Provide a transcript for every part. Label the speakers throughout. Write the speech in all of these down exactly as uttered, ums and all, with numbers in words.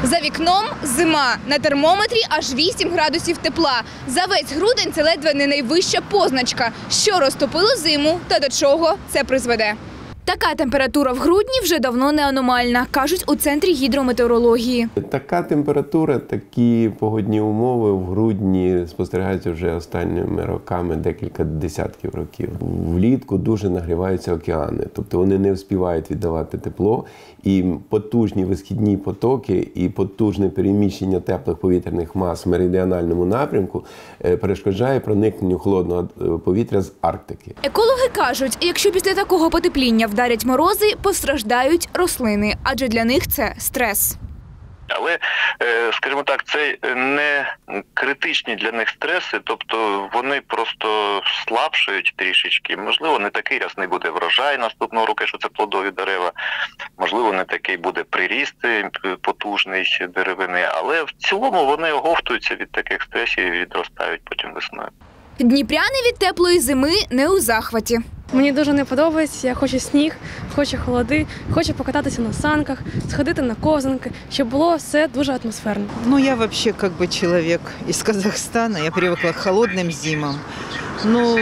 Speaker 1: За вікном зима. На термометрі аж вісім градусів тепла. За весь грудень це ледве не найвища позначка. Що розтопило зиму та до чого це призведе? Така температура в грудні вже давно не аномальна, кажуть у Центрі гідрометеорології.
Speaker 2: Така температура, такі погодні умови в грудні спостерігаються вже останніми роками, декілька десятків років. Влітку дуже нагріваються океани, тобто вони не встигають віддавати тепло, і потужні висхідні потоки і потужне переміщення теплих повітряних мас в меридіональному напрямку перешкоджає проникненню холодного повітря з Арктики.
Speaker 1: Екологи кажуть, якщо після такого потепління вдарять морози, постраждають рослини, адже для них це стрес.
Speaker 3: Але, скажімо так, це не критичні для них стреси, тобто вони просто слабшають трішечки. Можливо, не такий рясний буде врожай наступного року, що це плодові дерева. Можливо, не такий буде приріст потужний деревини. Але в цілому вони оговтуються від таких стресів і відростають потім весною.
Speaker 1: Дніпряни від теплої зими не у захваті.
Speaker 4: Мені дуже не подобається, я хочу сніг, хочу холоди, хочу покататися на санках, сходити на ковзанки, щоб було все дуже атмосферно.
Speaker 5: Ну, я вообще как бы человек из Казахстана, я привыкла к холодным зимам. Ну,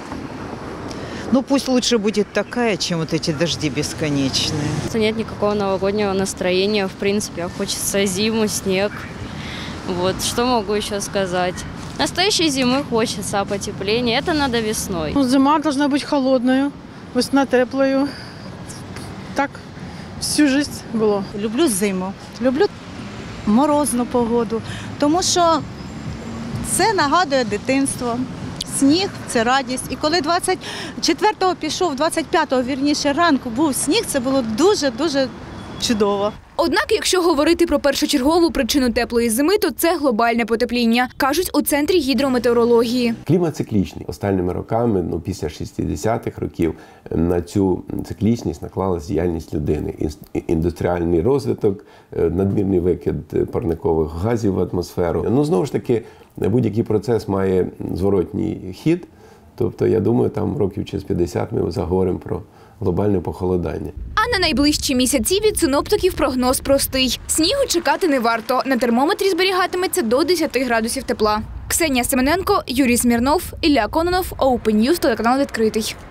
Speaker 5: ну пусть лучше будет такая, чем вот эти дожди бесконечные.
Speaker 6: Нет никакого новогоднего настроения, в принципе, хочется зиму, снег. Вот, что могу еще сказать? Настоящей зимы хочется, а потепление это надо весной.
Speaker 7: Ну, зима должна быть холодною, весна теплою. Так всю жизнь було.
Speaker 8: Люблю зиму, люблю морозну погоду, тому що це нагадує дитинство. Сніг – це радість. І коли двадцять четвертого пішов, двадцять п'ятого, вірніше, ранку був сніг, це було дуже-дуже чудово.
Speaker 1: Однак, якщо говорити про першочергову причину теплої зими, то це глобальне потепління, кажуть у Центрі гідрометеорології.
Speaker 2: Клімат циклічний. Останніми роками, ну, після шістдесятих років, на цю циклічність наклалась діяльність людини. Індустріальний розвиток, надмірний викид парникових газів в атмосферу. Ну, знову ж таки, будь-який процес має зворотній хід. Тобто, я думаю, там років через п'ятдесят ми заговоримо про глобальне похолодання.
Speaker 1: А на найближчі місяці від синоптиків прогноз простий. Снігу чекати не варто. На термометрі зберігатиметься до десяти градусів тепла. Ксенія Семененко, Юрій Смірнов, Ілля Кононов, Open News, телеканал «Відкритий».